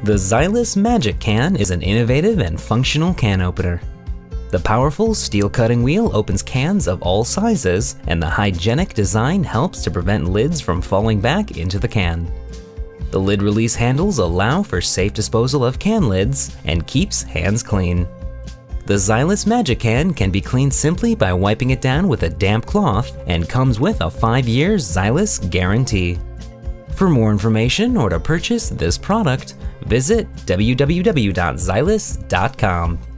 The Zyliss MagiCan is an innovative and functional can opener. The powerful steel cutting wheel opens cans of all sizes, and the hygienic design helps to prevent lids from falling back into the can. The lid release handles allow for safe disposal of can lids and keeps hands clean. The Zyliss MagiCan can be cleaned simply by wiping it down with a damp cloth and comes with a 5-year Zyliss Guarantee. For more information or to purchase this product, visit www.zyliss.com.